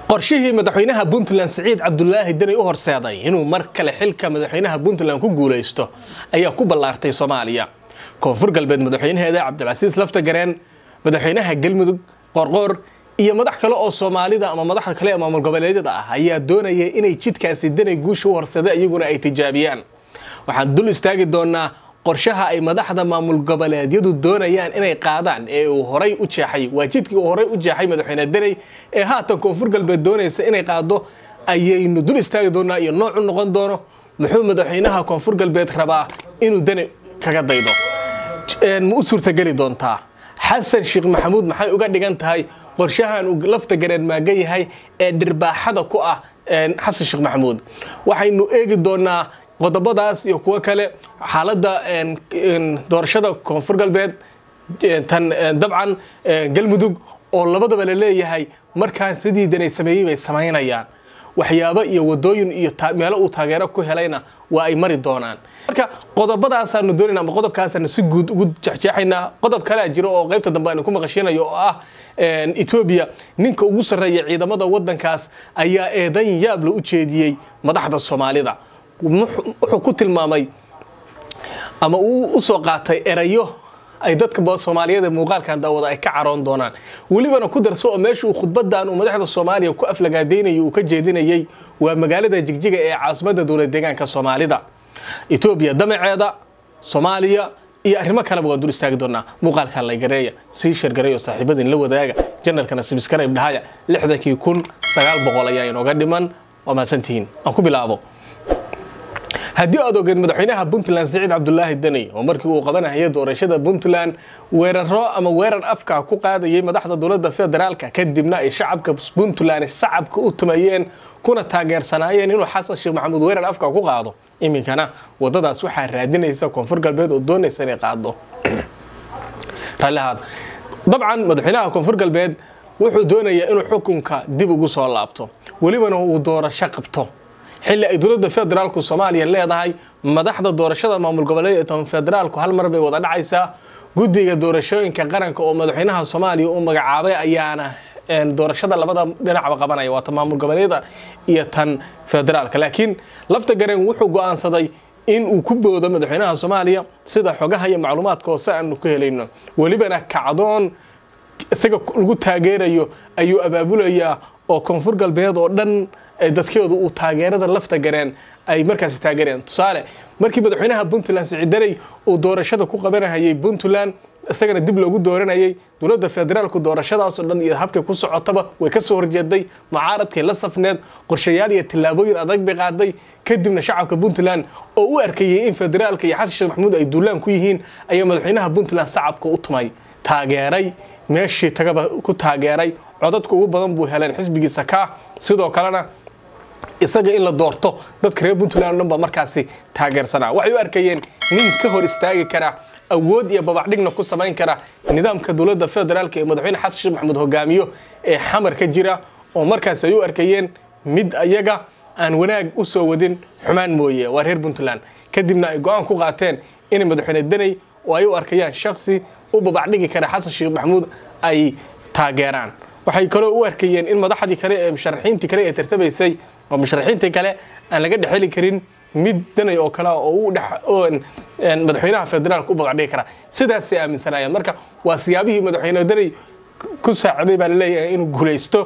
qorshihii madaxweynaha Puntland Saciid Cabdullaahi Dani u horseeday inuu mar kale xilka madaxweynaha Puntland ku guuleysto ayaa ku ballaartay Soomaaliya. Koonfur galbeed madaxweynaheeda Cabdilcasiis Laftagareen, madaxweynaha Galmudug Qorqor iyo madax kale oo Soomaalida ama madaxda kale ee maamul goboleedyada ah ayaa doonaya inay jidkaasi Dani guusha u horseeday iyaguna ay tijaabiyaan. Waxaan dul istaagi doonaa qorshaha ay madaxda maamul goboleedyadu doonayaan inay qaadaan ee uu horay u jeexay waajidkii uu horay u jeexay madaxweynaha Dani ee haatan Koonfur galbeed doonaysa inay qaado ayaynu dul istaagi doonaa iyo nooc u noqon doono muxuu madaxweynaha Koonfur galbeed rabaa inuu Dani kaga daydo ma u suurtagali doontaa Xasan Sheekh Maxamuud maxay uga dhigan tahay qorshahan uu Laftagareen maaga yahay ee dhirbaaxada ku ah Xasan Sheekh Maxamuud waxaynu eegi doonaa qodobadaas iyo kuwa kale xaaladda doorashada Koonfur galbeed tan dabcan Galmudug oo labadaba la leeyahay markaan sidii Dani sameeyay bay sameynayaan waxyaabo iyo wadooyin iyo meelo uu taageero ku helayna waa ay mari doonaan marka qodobadaas aanu doonayna ama qodobkaas aanu si guud ugu jeexjeexayna qodob kale jiro oo qaybta dambe aan ku maqashinayo oo ah Ethiopia ninka ugu sareeya ciidamada wadankaas ayaa eedan yaab la u jeediyay madaxda Soomaalida wuxuu ku tilmaamay ama uu u soo qaatay erayo ay dadka Soomaaliyeed muuqaalkan daawada ay ka caroon doonaan walibana ku darso oo meesha uu khudbadan uu madaxda Soomaaliya ku aflagaadeynay uu ka jeedinayay waa magaalada Jigjiga ee caasimadda dawladda deegaanka Soomaalida Ethiopia damaceeda Soomaaliya iyo arrimo kale waan dul istaagi doonaa muuqaalkan la gareeya si shirgareeyo saaxiibadin la wadaaga channelkana subscribe dhahaya 60900 ayaa inooga dhiman waa maasantiin aan ku bilaabo haddii aad ogeed madaxweynaha Puntland Saciid Cabdullaahi Dani oo markii uu qabanayay doorashada Puntland weerar afka ku qaadayay madaxda dawladda federaalka kadibna ay shacabka Puntland shacabka u tumayeen kuna taageersanaayeen inuu Xasan Sheekh Maxamuud weerar afka ku qaado iminkana wadadaas waxa raadinaysa Koonfur galbeed oo doonaysa inay qaado ralaad dabcan madaxweynaha Koonfur galbeed wuxuu doonayaa inuu xukunka dib ugu soo laabto walibana uu doorasho qabto xilli ay dawladda federaalku Soomaaliya leedahay madaxda doorashada maamul goboleedyada federaalku hal mar bay wada dhacaysaa guddiga doorashooyinka qaranka oo madaxweynaha Soomaaliya uu magacaabay ayaana doorashada labada dhinacba qabanaya waa maamul goboleedyada iyo tan federaalka laakiin Laftagareen wuxuu go'aansaday in uu ku boodo madaxweynaha Soomaaliya sida xogaha iyo macluumaadka oo aan ku helayno walibana kacdoon isaga lagu taageerayo ayuu abaabulaya oo Koonfur galbeed oo dhan dadkeedu uu taageerada Laftagareen ay markaas taageereen tusaale markii madaxweynaha Puntland Saciid Dani uu doorashada ku qabanayay Puntland isagana dib loogu dooranayay dawladda federaalku doorashadaas oo dhan iyo habka ku socotaba way ka soo horjeeday mucaaradkii la safneed qorshayaal iyo tilaabooyin adag bay qaaday kadibna shacabka Puntland oo u arkayay in federaalka iyo Xasan Sheekh Maxamuud ay duulaan ku yihiin ayaa madaxweynaha Puntland shacabka u tumay taageeray meeshii tagaba ku taageeray codadku ugu badan buu heleen xisbigiisa ka sidoo kalena isaga in la doorto dadka reer Puntland dhanba markaasi taageersanaa waxay u arkayeen nin ka hor istaagi kara awood iyo babacdigna ku sameyn kara nidaamka dawladda federaalka ee madaxweyne Xasan Sheekh Maxamuud hogaamiyo ee xamar ka jira oo markaas ay u arkayeen mid ayaga aan wanaag u soo wadin xumaan mooye waa reer Puntland kadibna ay go'aan ku qaateen in madaxweyne Dani oo ay u arkayaan shakhsi u babacdigi kara Xasan Sheekh Maxamuud ay taageeraan waxay kale u arkayeen in madaxdii kale ee musharaxiintii kale ee tartabaysay oo musharaxiintii kale aan laga dhaxeli karin mid Dani oo kala oo madaxweynaha federaalka u babacdigi kara sidaas ay aaminsanayeen marka waa siyaabihii madaxweyne Dani ku saaciday baa leeyahay inuu guuleysto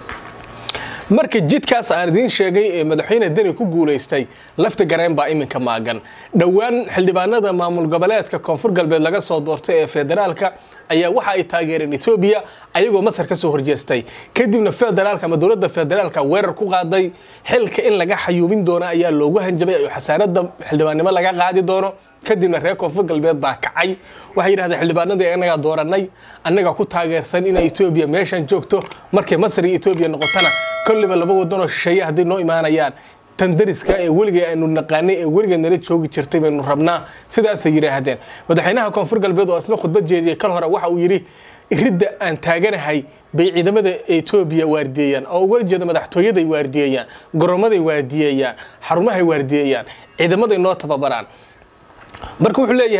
marka jidkaas aan idin sheegay ee madaxweyne Dani ku guuleystay Laftagareen baa iminka maagan dhawaan xildhibaanada maamul goboleedka Koonfur galbeed laga soo doortay ee federaalka ayaa waxa ay taageereen Ethiopia ayagoo Masar ka soo horjeestay kadibna federaalka ama dawladda federaalka weerar ku qaaday xilka in laga xayuubin doono ayaa loogu hanjabay oo xasaanada xildhibaanimo laga qaadi doono kadibna reer Koonfur galbeed baa kacay waxay yiraahdeen xildhibaanada anaga dooranay anaga ku taageersan in Ethiopia meeshan joogto markay Masar iyo Ethiopia noqotana kulliba laba wadan oo shisheeye hadii noo imaanayaan tan dariska ee weliga aanu naqaanay ee weliga nala joogi jirtay baynu rabnaa sidaas ay yiraahdeen madaxweynaha Koonfur galbeed oo asna khudbad jeediyay kal hore waxa uu yiri iridda aan taaganahay bay ciidamada Ethiopia waardiyeeyaan oo warjeeda madaxtooyada waardiyeeyaan goroomaday waardiyeeyaan xarumaha waardiyeeyaan ciidamada noo tababaraan marka wuxuu leeyahay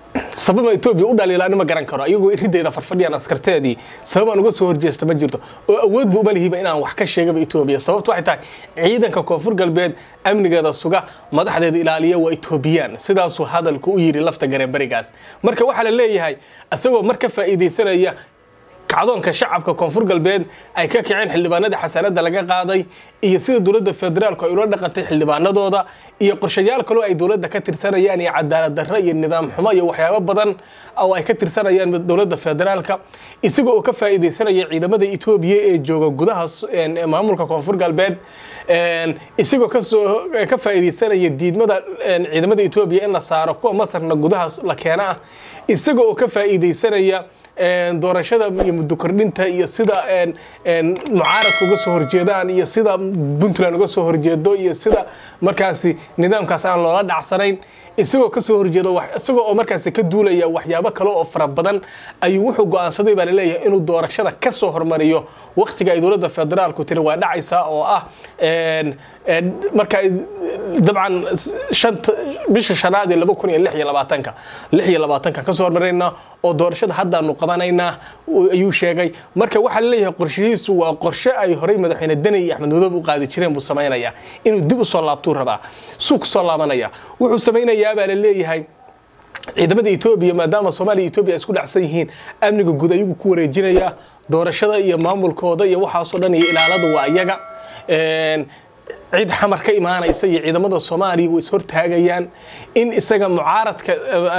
sababa Itoobiya u dhaliilaan ma garan karo ayagoo irideeda farfadhiyaan askarteedii sabab aan uga soo horjeesta ma jirto oo awood buu ma lihiba inaan wax ka sheegaba Itoobiya sababtu waxay tahay ciidanka koonfur galbeed amnigeeda suga madaxdeeda ilaaliya waa Itoobiyaan sidaas uu hadalku u yiri lafta gareen barigaas marka waxa la leeyahay asagoo marka faa'iideysanaya kacdoonka shacabka koonfur galbeed ay ka kiceen xildhibaanada xasaanada laga qaaday iyo sida dawladda federaalku ay ula dhaqantay xildhibaanadooda iyo qorshayaal kale oo ay dawladda ka tirsanayaan iyo cadaalad darro iyo nidaam xumo iyo waxyaabo badan oo ay ka tirsanayaan dawladda federaalka isagoo ka faa'iideysanaya ciidamada Itoobiya ee jooga gudaha maamulka koonfur galbeed isagoo ka faa'iideysanaya diidmada ciidamada Itoobiya in la saaro kuwa Masarna gudaha la keenaa isagoo ka faa'iideysanaya doorashada iyo muddo kordhinta iyo sida mucaaradku uga soo horjeedaan iyo sida Puntland uga soo horjeedo iyo sida markaasi nidaamkaas aan loola dhacsanayn isagoo ka soo horjeedo isagoo markaasi ka duulaya waxyaabo kale oo fara badan ayuu wuxuu go'aansaday baa leeyahay inuu doorashada ka soo hormariyo waqtiga ay dawladda federaalku tiri waa dhacaysa oo ah marka dabcan bisha shanaad ee 2026 ka soo hormarayna oo doorashada hadda aanu qabanayna ayuu sheegay marka waxa la leeyahay qorshihiisu waa qorshe ay horay madaxweyne Dani iyo Axmed Madoobe u qaadi jireen buu sameeynaya inuu dib u soo laabto rabaa suuq soo laabanaya wuxuu sameeynayaa baa la leeyahay ciidamada Itoobiya maadaama Soomaaliya Itoobiya isku dhacsan yihiin amniga guud ayuu ku wareejinaya doorashada iyo maamulkooda iyo waxa soo dhan iyo ilaaladu waa iyaga ciid xamar ka imaanaysa iyo ciidamada Soomaaliya way hor taagayaan in isaga mucaaradka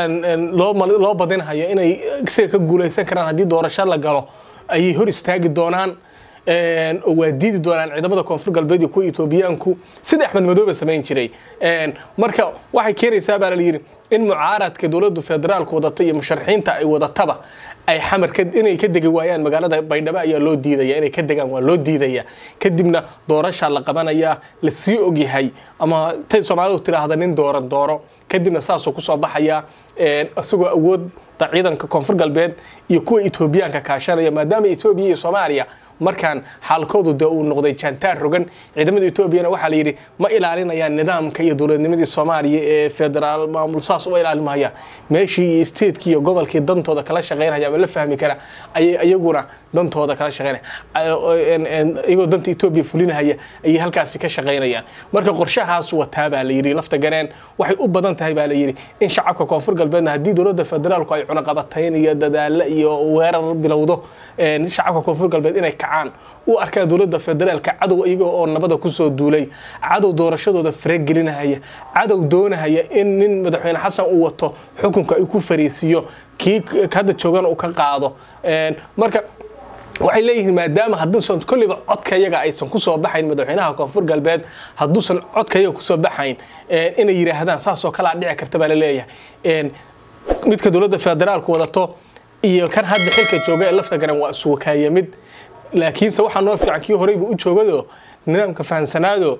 loo badinayo inay isaga ka guuleysan karaan hadii doorasho la galo ay hor istaagi doonaan oo waadiidi doonaan ciidamada koonfur galbeed ku Itoobiyaanku sida Axmed Madoobe sameyn jiray marka waxay keenaysaa baa la yiri in mucaaradka dawladda federaalku wadata iyo musharaxiinta ay wadataba ay xamarka inay ka degi waayaan magaalada Baydhabo ayaa loo diidaya inay ka degaan waa loo diidaya kadibna doorasho la qabanaya la sii ogyahay ama tay Soomaalidu tiraahdo nin dooro kadibna saas oo ku soo baxaya asagoo awood ciidanka koonfur galbeed iyo kuwa Itoobiyaanka kaashanaya maadaama Itoobiya iyo Soomaaliya markaan xalkoodu uu noqday jantaar rogan ciidamada Itoobiyana waxa la yiri ma ilaalinayaan nidaamka iyo dawladnimadii Soomaaliya ee federaal maamul saas oo ilaalinaya meeshii state iyo gobolkii dantooda kala shaqeynaya la fahmi kara ayaguna dantooda kala shaqeynaya iyagoo danta Itoobiya fulinaya ay halkaas ka shaqeynayaan marka qorshahaas wataa baa la yiri lafta gareen waxay u badan tahay baa la yiri in shacabka koonfur galbeedna hadii dawladda federaalku ay cunaqabatayn iyo dadaal iyo weerar bilowdo shacabka koonfur galbeed inay u arkaan dawladda federaalka cadow iyaga oo nabada ku soo duulay cadow doorashadooda faragelinaya cadow doonaya in nin madaxweyne Xasan uu wato xukunka ay ku fariisiyo kii hadda joogan uu ka qaado marka waxay leeyihiin maadaama hadduusan kulliba codkayaga aysan ku soo baxayn madaxweynaha koonfur galbeed hadduusan codkayaga ku soo baxayn inay yiraahdaan saas oo kala dhici karta baa la leeyahay midka dawladda federaalku wadato iyo kan hadda xilka jooga ee lafta garan waa isugu kaayamid laakiin waxa noo fiican kii horeyba u joogado nidaamka fahansanaado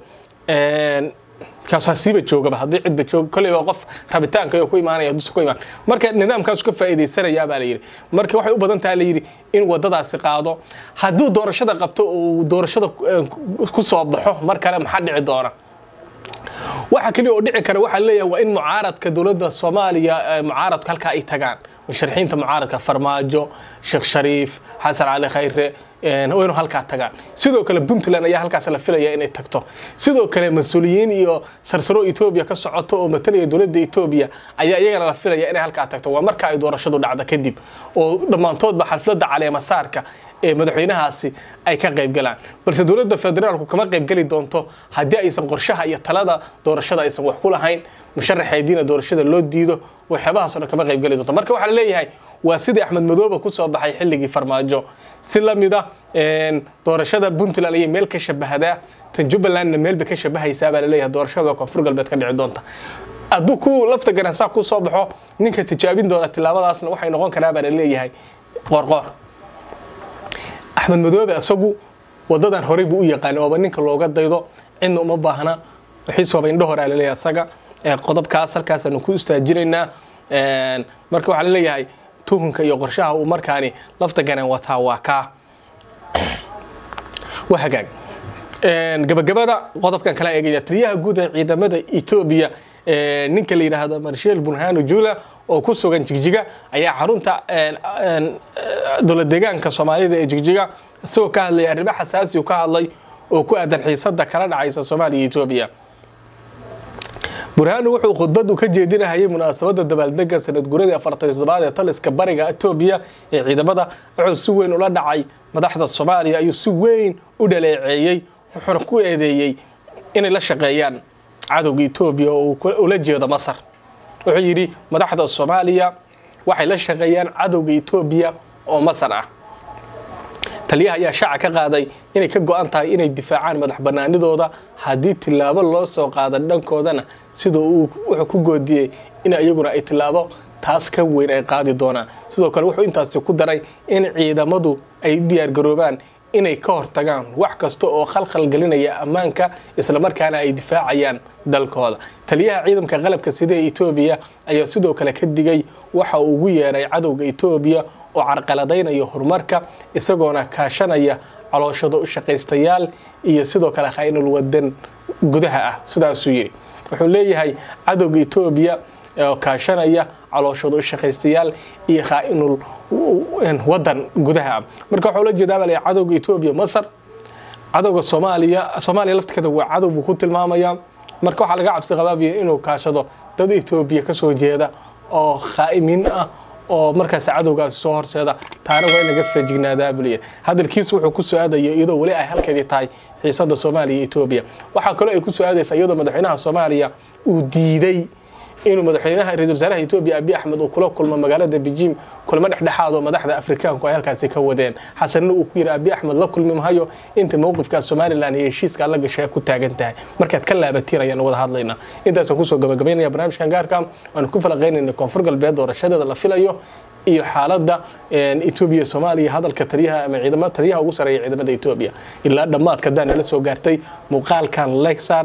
kaasasiiba joogaba hadii cidba joog kulliba qof rabitaanka ku iimaanaya dus ku iimaan marka nidaamkaas ka faa'iideysanaya baa la yiri marka waxay u badan tahay la yiri in wadadaasi qaado haduu doorashada qabto oo doorashada ku soo baxo markale maxaa dhici doona waxa kaliya oo dhici kara waxa leeyahay waa in mucaaradka dawladda Soomaaliya mucaaradka halka ay tagaan musharaxiinta mucaaradka Farmaajo Sheekh Shariif Xasan Ali Khayre oo halka tagaan sidoo kale Puntland ayaa halkaas la filaya inay tagto sidoo kale mas'uuliyiin iyo sarsaro Itoobiya ka socoto oo matalaya dawladda Itoobiya ayaa iyagana la filaya inay halka tagto waa marka ay doorashadu dhacdo kadib oo dhamaantoodba xafladda caleema saarka ee madaxweynahaasi ay ka qayb galaan balse dawladda federaalku kama qayb gali doonto hadii aysan qorshaha iyo talada doorashada aysan wax ku lahayn musharaxiinta doorashada loo diido waxyaabahaas oo kama qayb gali doonto marka waxa la leeyahay waa sidii Axmed Madoobe ku soo baxay xilligii Farmaajo si lamida doorashada Puntland ay meel ka shabahada tan Jubbaland meel ba ka shabahaysa baa la leeyahay doorashada koonfur galbeed ka dhici doonta aduu ku lafta garansa ku soo baxo ninka tijaabin doona tilaabadaasna waxay noqon karaa baa la leeyahay qorqor Axmed Madoobe asagu wadadan horey buu u yaqaan oo ninka looga daydo in uma baahna wixii soo bayn dhahor la leeyahay asaga qodobkaas halkaas aanu ku istaajinayna marka waxa la leeyahay tuhunka iyo qorshaha uu markaani lafta garan wataa waa ka wahagaag gabagabada qodobkan kala eegaya taliyaha guud ee ciidamada Itoobiya ninka la yiraahdo Marshal Burhanu Jula oo ku sugan Jigjiga ayaa xarunta dowlad deegaanka Soomaalida ee Jigjiga isagoo ka hadlay arrimo xasaasi ah ka hadlay oo ku aadan xiisadda kala dhacaysa Soomaaliya iyo Itoobiya. Burhaan wuxuu khudbad ka jeedinayay munaasabadda dabaaldegga sanad guuradii 47 ee taliska bariga Itoobiya ee ciidamada wuxuu si weyn ula dhacay madaxda Soomaaliya ayuu si weyn u dhaleeceeyay wuxuuna ku eedeeyay inay la shaqeeyaan cadowga Itoobiya oo ula jeedo Masar. wuxuu yiri madaxda Soomaaliya waxay la shaqeeyaan cadowga Itoobiya oo Masar ah. taliyaha ayaa shaaca ka qaaday inay ka go'an tahay inay difaacaan madax banaanidooda haddii tilaabo loo soo qaado dhankoodana sidoo wuxuu ku goodiyay in ayaguna ay tilaabo taas ka weyn ay qaadi doonaan. sidoo kale wuxuu intaas ku daray in ciidamadu ay diyaar garoobaan inay ka hortagaan wax kasta oo khalkhal gelinaya ammaanka isla markaana ay difaacayaan dalkooda. taliyaha ciidanka qalabka sida Itoobiya ayaa sidoo kale ka digay waxa uu ugu yeeray cadowga Itoobiya oo carqaladaynaya horumarka isagoona kaashanaya calooshada u shaqaystayaal iyo sidoo kale khaynul wadan gudaha ah. sidaas uu yiri wuxuu leeyahay cadowga Itoobiya oo kaashanaya calooshada u shaqaystayaal iyo khaynul wadan gudaha. marka wuxuu la jeedaa cadowga Itoobiya Masar cadowga Soomaaliya lafteeda waa cadow buu ku tilmaamaya. marka waxa laga cabsi qabaa inuu kaashado dad Itoobiya ka soo jeeda oo khaaimiin ah oo markaas cadowgaas soo horseeda taana waa in laga feejignaada buliye. hadalkiisu wuxuu ku soo aadayo iyadoo wali ay halkeedii tahay xiisadda Soomaaliya iyo Itoobiya. waxa kale ay ku soo aadaysaa iyadoo madaxweynaha Soomaaliya uu diiday inuu madaxweynaha ra'iisul wasaaraha Itoobiya Abiy Ahmed uu kula kulmo magaalada Beijing kulmo dhexdhexaad oo madaxda Afrikaanku ay halkaas ka wadeen. xasanna uu ku yiri Abiy Ahmed la kulmi maayo inta mowqifka Soomaaliland iyo heshiiska la gashay ku taagan tahay. markaad ka laabatiin ayaan wada hadlaynaa. intaas ku soo gabagabeynaya barnaamijkan gaarka aan ku falaqeynayna koonfur galbeed doorashada la filayo iyo xaaladda Itoobiya Soomaaliya hadalka taliyaha ama ciidamada taliyaha ugu sareeya ciidamada Itoobiya ilaa dhamaadka daan la soo gaartay. muuqaalkan like saar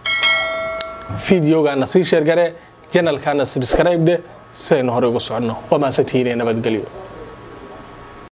fiidiyoga sii share gare channel kana subscribe de sayno hore ugu socono. waa ma santiinay nabadgelyo.